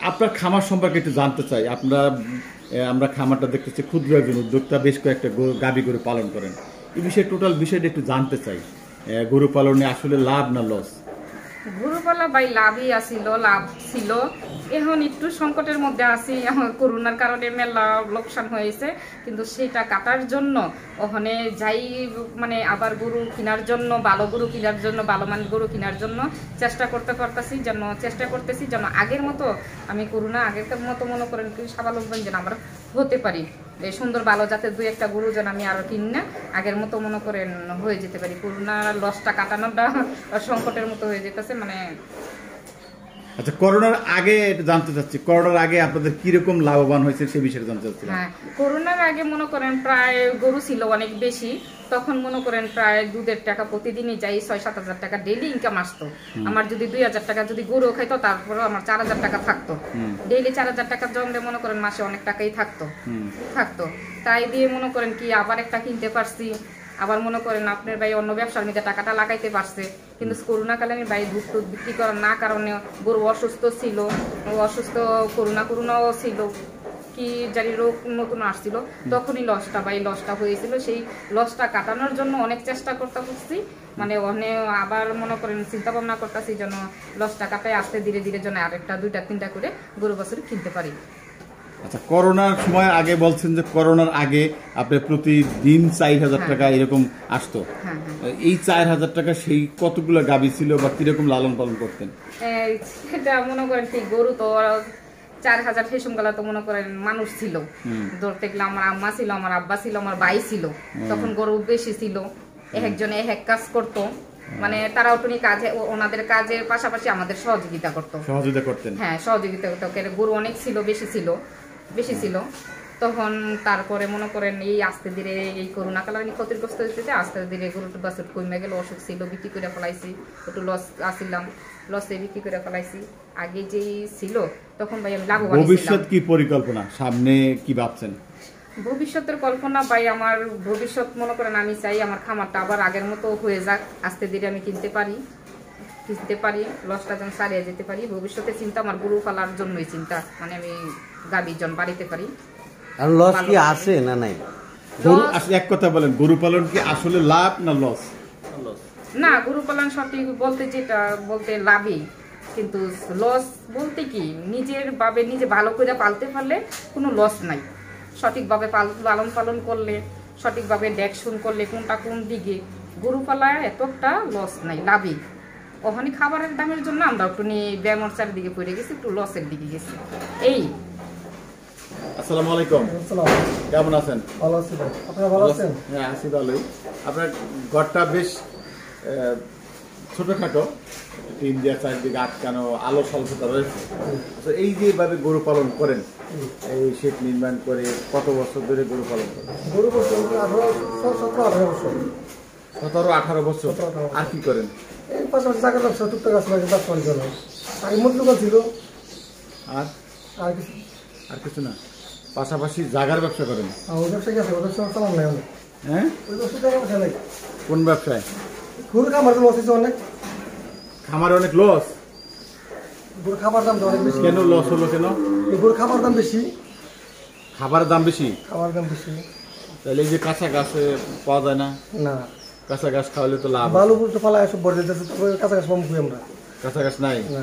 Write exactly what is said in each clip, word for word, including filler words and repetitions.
আপনার খামার সম্পর্কে একটু জানতে চাই। আপনারা আমরা খামারটা দেখতেছি ক্ষুদ্র একজন উদ্যোক্তা, বেশ কয়েকটা গাভী গরু পালন করেন। এই বিষয়ে টোটাল বিষয়টা একটু জানতে চাই। গরু পালনে আসলে লাভ না লস? গরু পালা ভাই লাভই আসিল, লাভ ছিল। এখন একটু সংকটের মধ্যে আছি, করোনার কারণে মেলা লোকসান হয়েছে, কিন্তু সেটা কাটার জন্য ওখানে যাই মানে আবার গরু কেনার জন্য, ভালো গরু কেনার জন্য, ভালো মানের গরু কেনার জন্য চেষ্টা করতে পারতেছি, যেন চেষ্টা করতেছি যেন আগের মতো আমি করোনা আগের মতো মনে করেন কি স্বাবলম্বন যেন আমরা হতে পারি। এই সুন্দর ভালো জাতের দুই একটা গরু যেন আমি আরো কিনি না, আগের মতো মনে করেন হয়ে যেতে পারি। করোনার লসটা কাটানোটা সংকটের মতো হয়ে যেতেছে মানে। আচ্ছা, করোনার আগে জানতে চাচ্ছি, করোনার আগে আপনাদের কিরকম লাভবান হয়েছে সে বিষয়ে জানতে চাচ্ছি। হ্যাঁ, করোনার আগে মনে করেন প্রায় গরু ছিল অনেক বেশি, তখন মনে করেন প্রায় দুধের টাকা প্রতিদিনই যাই ছয় সাত হাজার টাকা ডেইলি ইনকাম আসতো। আমার যদি দুই হাজার টাকা যদি গরু খাইতো তারপরে আমার চার হাজার টাকা থাকতো। ডেইলি চার হাজার টাকা জমলে মনে করেন মাসে অনেক টাকাই থাকতো থাকতো তাই দিয়ে মনে করেন কি আবার একটা কিনতে পারছি। আবার মনে করেন আপনার ভাই অন্য ব্যবসার মধ্যে টাকাটা লাগাইতে পারছে, কিন্তু করোনাকালে আমি ভাই দুধ টুধ বিক্রি করার না কারণে গরু অসুস্থ ছিল, অসুস্থ করোনা করোনাও ছিল, কি জানি রোগ নতুন আসছিল, তখনই লসটা ভাই লসটা হয়েছিল। সেই লসটা কাটানোর জন্য অনেক চেষ্টা করতে করছি, মানে অনেক আবার মনে করেন চিন্তা ভাবনা করতেছি যেন লসটা কাটায় আসতে ধীরে ধীরে যেন আরেকটা দুইটা তিনটা করে গরু বছর কিনতে পারি। আচ্ছা, করোনার সময় আগে বলছেন যে করোনার আগে আপনি প্রতিদিন চার হাজার টাকা এরকম আসতো। এই চার হাজার টাকা সেই কতগুলো গাভী ছিল বা কিরকম লালন পালন করতেন? সেটা মনে করেন ঠিক গরু তো চার হাজার সেই সময় তো মনে করেন মানুষ ছিল, ধরতে গেলে আমার আম্মা ছিল, আমার আব্বা ছিল, আমার ভাই ছিল, তখন গরু বেশি ছিল, এক একজনে এক এক কাজ করতো, মানে তারা ওটুনি কাজে ওনাদের কাজের পাশাপাশি আমাদের সহযোগিতা করতো সহযোগিতা করতেন হ্যাঁ সহযোগিতা করতো। গরু অনেক ছিল, বেশি ছিল বেশি ছিল তখন। তারপরে মনে করেন এই আস্তে ধীরে এই করোনা কালে আমি ক্ষতিগ্রস্ত হয়েছে, আস্তে ধীরে গরুটা বাছুর কমে গেল, অসুখ ছিল, বিক্রি করে ফেলাইছি, একটু লস আসছিলাম, লসে বিক্রি করে ফেলাইছি। আগে যেই ছিল তখন ভাই আমি লাভবান। ভবিষ্যৎ কি পরিকল্পনা, সামনে কি ভাবছেন? ভবিষ্যতের কল্পনা ভাই আমার ভবিষ্যৎ মনে করেন আমি চাই আমার খামারটা আবার আগের মতো হয়ে যাক, আস্তে ধীরে আমি কিনতে পারি কিনতে পারি লসটা যেন সারিয়ে যেতে পারি। ভবিষ্যতে চিন্তা আমার গরু পালার জন্যই চিন্তা, মানে আমি গাভীর জন বাড়িতে পারি। আর লস কি আছে না নাই? গরু আসলে এক কথা বলেন, গরু পালন কি আসলে লাভ না লস? না, গরু পালন সঠিক বলতে যেটা বলতে লাভই, কিন্তু লস বলতে কি নিজের ভাবে নিজে ভালো করে পালতে পারলে কোনো লস নাই। সঠিকভাবে লালন পালন করলে, সঠিকভাবে দেখশুন করলে কোনটা কোন দিকে, গরু পালায় এতটা লস নাই, লাভই। ওখানে খাবারের দামের জন্য আমরা একটু নিয়ে ব্যায়ামের চারিদিকে পড়ে গেছি, একটু লসের দিকে গেছি এই। আসসালামু আলাইকুম। কেমন আছেন? ভালো আছি ভাই, আপনারা ভালো আছেন? হ্যাঁ আছি ভালোই। আপনার ঘরটা বেশ ছোটখাটো, টিন দিয়ে চারিদিকে আটকানো, আলো স্বল্পতা রয়েছে। আচ্ছা, এই যে এভাবে গরু পালন করেন, এই শেড নির্মাণ করে কত বছর ধরে গরু পালন করেন? গরু বছর আঠারো সতেরো আঠারো বছর। সতেরো আঠারো বছর। আর কি করেন? এই পাশাপাশি চাকরি ব্যবসা টুকটাক আছে, ব্যবসা বাণিজ্য নয়। আগে মুরগি দোকান ছিল। আর আর কিছু আর কিছু না, পাশাপাশি জাগার ব্যবসা করেন? ওই ব্যবসা কি আছে, ওই ব্যবসা চালান নাই অনেক। হ্যাঁ, ওই ব্যবসা টাকা পয়সা নাই। কোন ব্যবসায়? গরু খামার লস হয়েছে অনেক। খামারে অনেক লস? গরু খাবার দাম অনেক বেশি। কেন লস হলো কেন? গরু খাবার দাম বেশি। খাবারের দাম বেশি? খাবার দাম বেশি। তাহলে এই যে কাঁচা গাছ পাওয়া যায় না? না, কাঁচা গাছ খাওয়ালে তো লাভ। বালু বুলতে পালা এসব ভরে দিতেছে, কাঁচা গাছ কম খুঁই আমরা। কাঁচা গাছ নাই না।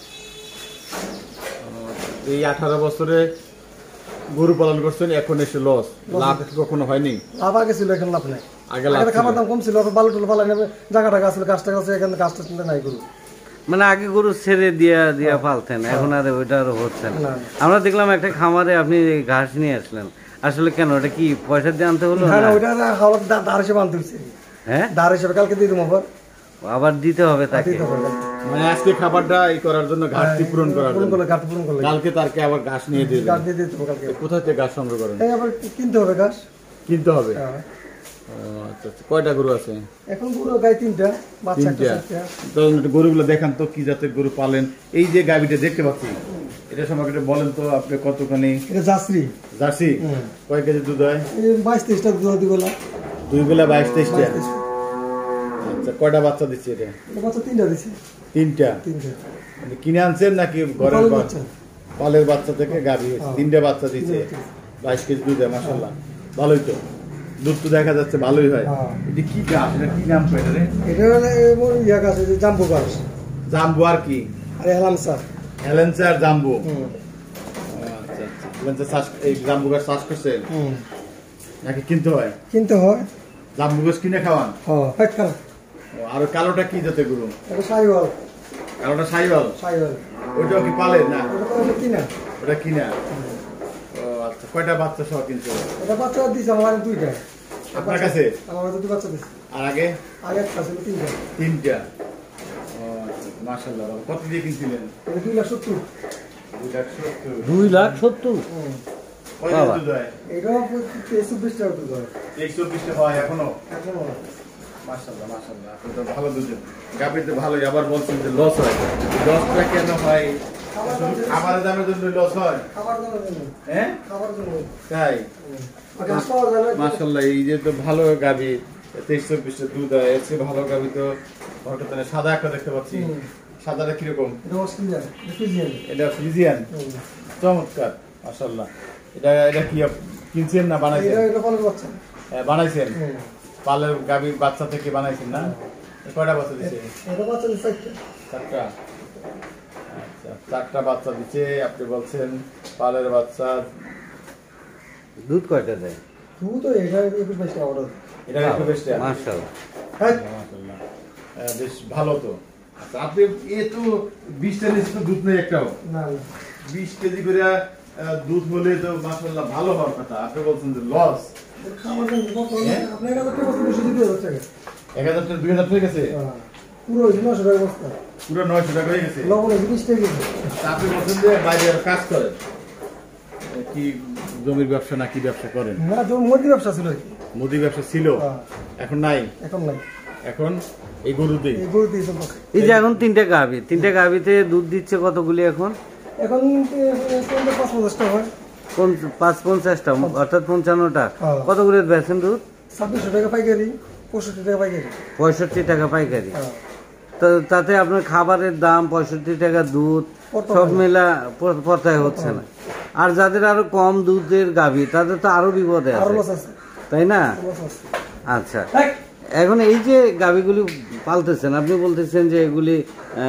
এই আঠারো বছরে গরু পালন করছেন, এখন এসে লস, লাভ কখনো হয়নি? লাভ আগে ছিল, এখন লাভ নাই। আগে লাভ খাবার দাম কম ছিল, বালু টুলু পালা নেবে, জায়গাটা গাছ ছিল, গাছটা গাছ, এখানে গাছটা চিন্তা নাই গরু। মানে আগে গরু ছেড়ে দিয়া দিয়া পালতেন, এখন আর ওইটা আর হচ্ছে না। আমরা দেখলাম একটা খামারে আপনি ঘাস নিয়ে আসলেন, আসলে কেন ওটা কি পয়সা দিয়ে আনতে হলো? না, ওইটা হাওড়া দাঁড় হিসেবে আনতে হচ্ছে। হ্যাঁ, দাঁড় হিসেবে কালকে দিয়ে দেবো, আবার আবার দিতে হবে তাকে। মানে আজকে খাবারটা এই করার জন্য ঘাটতি পূরণ করার জন্য ঘাটতি পূরণ করলে কালকে তারকে আবার ঘাস নিয়ে দিয়ে ঘাস দিয়ে দিতে হবে কালকে। কোথা থেকে ঘাস সংগ্রহ করেন? এই আবার কিনতে হবে ঘাস, কিনতে হবে। আচ্ছা, কয়টা গরু আছে এখন? গরু গাই তিনটা, বাচ্চা একটা। গরুগুলো দেখান তো, কি জাতের গরু পালেন? এই যে গাভীটা দেখতে পাচ্ছি, এটা সম্পর্কে বলেন তো, আপনি কতখানি? এটা জার্সি। জার্সি? কয় কেজি দুধ হয়? বাইশ তেইশটা দুধ, দুই বেলা। দুই বেলা বাইশ তেইশটা। আচ্ছা, কয়টা বাচ্চা দিচ্ছে এটা? বাচ্চা তিনটা দিচ্ছে। তিনটা? তিনটা। কিনে আনছেন নাকি ঘরের বাচ্চা? পালের বাচ্চা থেকে গাভী হয়েছে, তিনটা বাচ্চা দিচ্ছে, বাইশ কেজি দুধ দেয়, মাশাআল্লাহ ভালোই তো, দুধ তো দেখা যাচ্ছে ভালোই হয়। এটা কি গাছ, এটা কি নাম কয় রে? এটা হলো এমন ইয়া গাছ, এই যে জাম্বু গাছ। জাম্বু আর কি? আর হেলামসা। হেলেন্সা আর জাম্বু। হুম। আচ্ছা আচ্ছা, হেলেন্সা চাষ, এই জাম্বু গাছ চাষ করছেন হুম। নাকি কিনতে হয়? কিনতে হয়। জাম্বু গাছ কিনে খাওয়ান? হ্যাঁ, হেট খান। ও, আর ওই কালোটা কি জাতে গরু? এটা সাইওয়াল। কালোটা সাইওয়াল? সাইওয়াল। ওইটাও কি পালেন না? এটা তো কিনা। ওটা কিনা? ও আচ্ছা, কয়টা বাচ্চা সহ কিনতে? এটা বাচ্চা দিছে আমার দুইটা। আপনার কাছে? আমার দুটো বাচ্চা দিছে। আর আগে? আগে একটা ছিল তিনটা। তিনটা। ও আচ্ছা, মাশাআল্লাহ, কত দিয়ে কিনছিলেন? এটা দুই লাখ সত্তর। দুই লাখ সত্তর। দুই লাখ সত্তর? হুম। কয় লিটার দুধ হয়? এটা তেইশ চব্বিশ টাকা দুধ হয়। তেইশ চব্বিশটা হয় এখনো? এখনো। মাশাআল্লাহ মাশাআল্লাহ, আপনি তো ভালো দুধ দেন। গাভীতে ভালোই, আবার বলছেন যে লস হয়। লসটা কেন হয়? খাবারের দামের জন্য লস হয়? খাবার জন্য জন্য। হ্যাঁ খাবার জন্য। তাই? আর ঘাস পাওয়া যায় না। মাশাআল্লাহ, এই যে তো ভালো গাভী, তেইশ চব্বিশটা দুধ হয়, এর চেয়ে ভালো গাভী তো হঠাৎ সাদা একটা দেখতে পাচ্ছি। হুম। সাদাটা কিরকম? এটা অস্ট্রেলিয়ান, এটা ফিজিয়ান। এটা ফ্রিজিয়ান? হুম। চমৎকার, মাশাআল্লাহ। এটা এটা কি আপ- কিনছেন না বানাইছেন? এটা এটা পালন করছে। হ্যাঁ, বানাইছেন? হুম। পালের গাভীর বাচ্চা থেকে বানাইছেন না? কয়টা বাচ্চা দিচ্ছে? এটা বাচ্চা দিছে একটা। চারটা। আচ্ছা, চারটা বাচ্চা দিচ্ছে, আপনি বলছেন পালের বাচ্চা। দুধ কয়টা দেয়? দুধ তো এটা একুশ বাইশ টাকা অর্ডার। এটা একটু বেশি। মাশাআল্লাহ। হ্যাঁ। মাশাআল্লাহ, আহ, বেশ ভালো তো। আচ্ছা, আপনি এ তো বিশটা নিচে তো দুধ নেই একটাও। না না। বিশ কেজি করে আহ, দুধ হলে তো মাশাআল্লাহ ভালো হওয়ার কথা, আপনি বলছেন যে লস। খাবার জন্য কত? হ্যাঁ? আপনার কাছে কত বছর বেশি দিতে হচ্ছে? এক হাজার টাকা দুই হাজার হয়ে গেছে, হ্যাঁ। পুরো হয়েছে নশো টাকা বস্তা। পুরো নয়শো টাকা হয়ে গেছে। লবণ হয়েছে বিশ টাকা কেজি। তা আপনি বলছেন যে বাইরে আর কাজ করেন, এ, কি জমির ব্যবসা না কি ব্যবসা করেন? না, তো মুরগি ব্যবসা ছিল আর কি। মুদি ব্যবসা ছিল, হ্যাঁ। এখন নাই, এখন নাই। এখন এই গরুতেই। এই গরু দিয়ে চলবে। এই যে এখন তিনটে গাভী, তিনটে গাভীতে দুধ দিচ্ছে কতগুলি এখন? এখন পনেরো পাঁচ পঞ্চাশ টাকা হয়। পঞ্চ- পাঁচ পঞ্চাশটা, অর্থাৎ পঞ্চান্নটা। হ্যাঁ। কত করে বেচেন দুধ? ছাব্বিশশো টাকা পাইকারি, পঁয়ষট্টি টাকা পাইকারি। পঁয়ষট্টি টাকা পাইকারি। হ্যাঁ। তো তাতে আপনার খাবারের দাম, পঁয়ষট্টি টাকা দুধ, কত সব হয়? মেলা প- পর্তায় হচ্ছে না। আর যাদের আরো কম দুধের গাভী, তাদের তো আরো বিপদে আরো আছে, লস আছে। তাই না? লস আছে। আচ্ছা, হ্যাঁ। এখন এই যে গাভীগুলি পালতেছেন, আপনি বলতেছেন যে এগুলি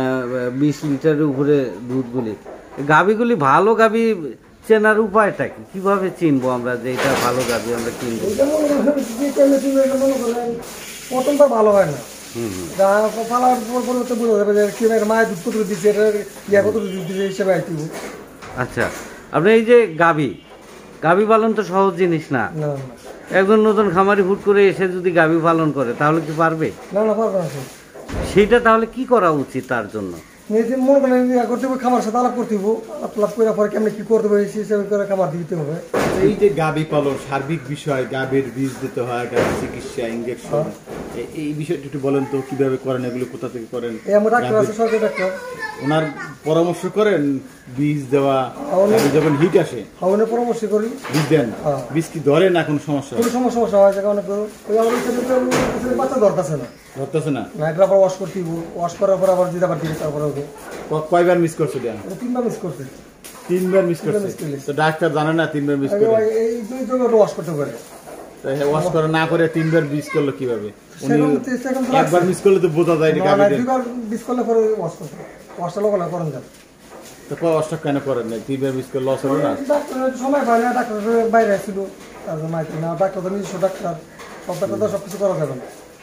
বিশ লিটারের উপরে দুধগুলি, গাভীগুলি ভালো গাভী চেনার উপায়টা কি? কিভাবে চিনবো আমরা যে এটা ভালো গাভী আমরা কিনবো? এটা মনে করেন যে টাইমে তুমি এটা মনে করেন প্রথমটা ভালো হয় না। হুম হুম। যা পালার পর পর তো বোঝা যাবে যে কি মায়ের দুধ কত দিচ্ছে, এটা ইয়া কত দুধ দিচ্ছে হিসেবে আইতে হবে। আচ্ছা, আপনি এই যে গাভী, গাভী পালন তো সহজ জিনিস না। না একজন নতুন খামারি হুট করে এসে যদি গাভী পালন করে তাহলে কি পারবে? না না পারবে না। সেটা তাহলে কি করা উচিত তার জন্য? নিজে মনে করেন ইয়া করতে হবে, খামার সাথে আলাপ করতে হবে, আলাপ আলাপ করে পরে কেমনি কি করতে হবে সেই হিসাবে করে খামার দিতে হবে। এই যে গাভী পালন সার্বিক বিষয়, গাভীর বীজ দিতে হয়, গাভীর চিকিৎসা, ইঞ্জেকশন, এই বিষয়টা একটু বলেন তো, কিভাবে করেন এগুলো, কোথা থেকে করেন? এই আমার ডাক্তার আছে, সরকারি ডাক্তার, ওনার পরামর্শ করেন বীজ দেওয়া, উনি- গাভীর যখন হিট আসে খাওয়ানোর পরামর্শ করি। বীজ দেন, হ্যাঁ। বীজ কি ধরে না কোনো সমস্যা? কোনো সমস্যা সমস্যা হয় যেমন ওই আমাদের ক্ষেত্রে তো আমাদের বাচ্চা ধরতেছে না, ধরতেছে না? না এটা আবার ওয়াশ করতে হবে, ওয়াশ করার পর আবার দিতে আবার দিবে, তারপরে হবে ক- কয়বার মিস করছে দেন? এটা তিনবার মিস করতে। তিনবার মিস তিনবার করছে। miss করছে। তো ডাক্তার জানে না তিনবার মিস করে? এই দুই জন্য ওয়াশ করতে পারে। ওয়াশ করে না করে তিনবার মিস করলো কিভাবে? উনি সেরকম তো- সেরকম তো একবার লাগছে। মিস করলে তো বোঝা যায় না, না, গাভীদের। দুইবার মিস করলে পরে ওয়াশ করতে হবে। ওয়াশটা লোক না করেন যান। তো ওয়াশটা কেন করেন না? তিনবার মিস করে লস হবে না? ডাক্তার একটু সময় পায় না, ডাক্তার বাইরে আসছিল, তার জন্য আইতে না। ডাক্তার তো নিজস্ব ডাক্তার, সব ডাক্তার তো সব কিছু করা যাবে না।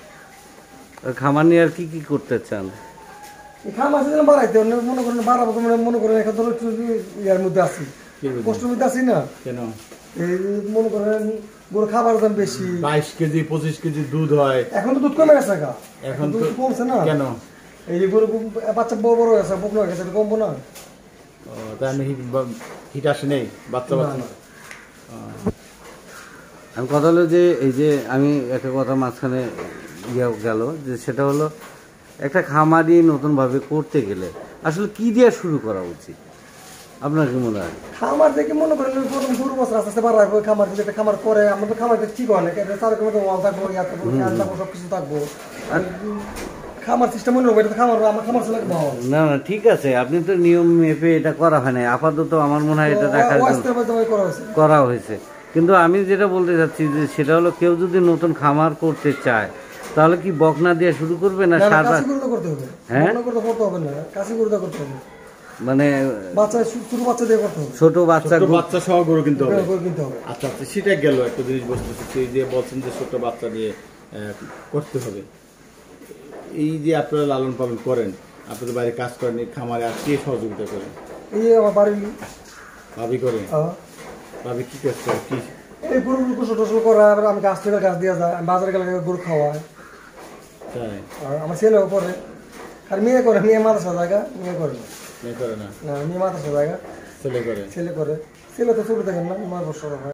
খামার নিয়ে আর কি কি করতে চান? এই খামার যেন বাড়াইতে অন্য মনে করেন বাড়াবো, মনে মনে করেন এখন ধরো একটু ইয়ার মধ্যে আছি, কি বুঝলেন? কষ্টের মধ্যে আছি না। কেন? এই মনে করেন গরু খাবার দাম বেশি, বাইশ কেজি পঁচিশ কেজি দুধ হয়, এখন তো দুধ কমে গেছে গা, এখন দুধ তো কমছে না। কেন? এই যে গরু বাচ্চা বড় বড় হয়ে গেছে, বকনা হয়ে গেছে, এটা কমবো না। ও, তাই আমি হিট বা- হিট আসে নেই বাচ্চা না, বাচ্চা? না। আমি কথা হলো যে এই যে আমি একটা কথা মাঝখানে ইয়ে গেল, যে সেটা হলো একটা খামারি নতুনভাবে করতে গেলে আসলে কি দিয়ে শুরু করা উচিত আপনার কি মনে হয়? খামার দেখে মনে করেন প্রথম গরু বছর আস্তে আস্তে বাড়াবো, খামার যদি একটা খামার করে আমাদের খামারটা ঠিক হয় না, চার রকমের ওয়াল থাকবো, ইয়া থাকবো, ফ্যান থাকবো, সব কিছু থাকবো। আর খামার সিস্টেম মনে হবে, এটা তো খামার আমার খামার ছিল ভালো। না না ঠিক আছে, আপনি তো নিয়ম মেপে এটা করা হয় না আপাতত, আমার মনে হয় এটা রাখার জন্য করা হয়েছে। করা হয়েছে। কিন্তু আমি যেটা বলতে চাচ্ছি যে সেটা হলো কেউ যদি নতুন খামার করতে চায় তাহলে কি বকনা দিয়ে শুরু করবে না না, না, সার? কাশি গরুটা করতে হবে। হ্যাঁ? বকনা গরুটা করতে হবে না, কাশি গরুটা করতে হবে। মানে বাচ্চা ছোট বাচ্চা দিয়ে করতে হবে। ছোট বাচ্চা ছোট বাচ্চা সহ গরু কিনতে হবে। গরু কিনতে হবে। আচ্ছা আচ্ছা, সেটা গেল একটা জিনিস বলতেছি, সেই যে বলছেন যে ছোট বাচ্চা দিয়ে আহ, করতে হবে। এই যে আপনারা লালন পালন করেন, আপনাদের বাইরে কাজ করেন, এই খামারে আর কে সহযোগিতা করেন? এই আমার বাড়ির ভাবি করে? আহ, ভাবি কি করতে কি? এই গরু গোসল টোসল করা, আবার আমি গাছ থেকে গাছ দিয়ে যায়, আমি বাজারে গেলে গরু খাওয়াই। তাই? আর আমার ছেলেও করে, আর মেয়ে করে, মেয়ে মাদ্রাসা জায়গা, মেয়ে করে না। মেয়ে করে না, না, মেয়ে মাদ্রাসা জায়গা, ছেলে করে। ছেলে করে। ছেলে তো ছোট দেখেন না, নয় বছর হয়।